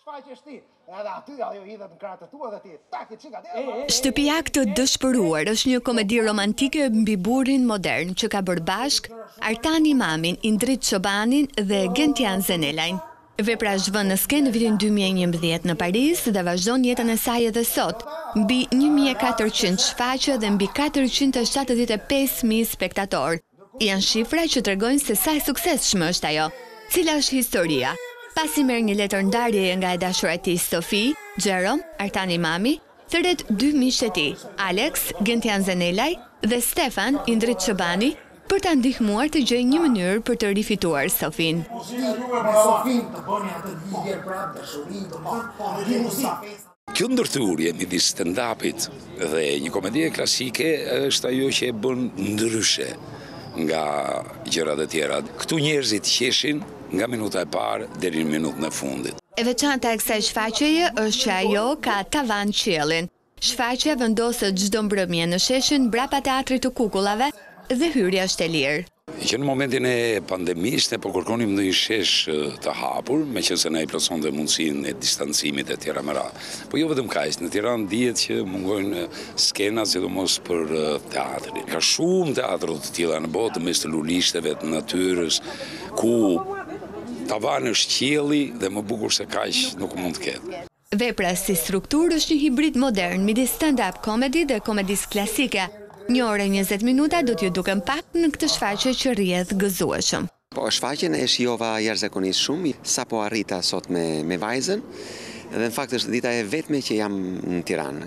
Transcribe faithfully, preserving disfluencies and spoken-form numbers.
Shtëpia të dëshpëruar është një komedi romantike mbi burrin modern që ka bërë bashk Artan Imamin, Indrit Çobanin dhe Gentian Zenelajn. Vepra është vënë në skenë në vitin dy mijë e njëmbëdhjetë në Paris dhe vazhdon jetën e saj edhe sot, mbi një mijë e katërqind shfaqje dhe mbi katërqind e shtatëdhjetë e pesë mijë spektatorë. Janë shifra që tregojnë se sa e suksesshme është ajo. Cila është historia? Pasi merr një letër ndarjeje nga e dashura e tij Sofi, Jerome, Artan Imami, thret dy miqtë e tij, Alex, Gentian Zenelaj dhe Stefan, Indrit Çobani, për ta ndihmuar të gjejë një mënyrë për të rifituar Sofin. Kjo ndërthurje midis stand-upit dhe një komedie klasike është ajo që e bën ndryshe nga gjërat e tjera. Këtu njerëzit qeshin nga minuta e parë deri në minutën e fundit. E veçanta e kësaj shfaqjeje është që ajo ka tavan qiellin. Shfaqja vendoset çdo mbrëmje në sheshin brapa teatrit të Kukullave dhe hyrja është e lirë. Që në momentin e pandemisë ne po kërkonim ndonjë shesh të hapur, meqense ne i plotësonte mundësinë e distancimit e tjera me radhë. Po jo vetëm kaq, në Tiranë dihet që mungojnë skena sidomos për teatrin. Ka shumë teatro të tilla në botë mes të lulishteve, të natyrës, ku tavani është qielli dhe më bukur se kaq nuk mund të ketë. Vepra si strukturë është një hibrid modern midis stand-up comedy dhe komedisë klasike. Një orë e njëzet minuta do t'ju duken pak në këtë shfaqje që rrjedh gëzueshëm. Po shfaqjen e shijova jashtëzakonisht shumë, sa po arrita sot me, me vajzën, dhe në fakt është dita e vetme që jam në Tiranë.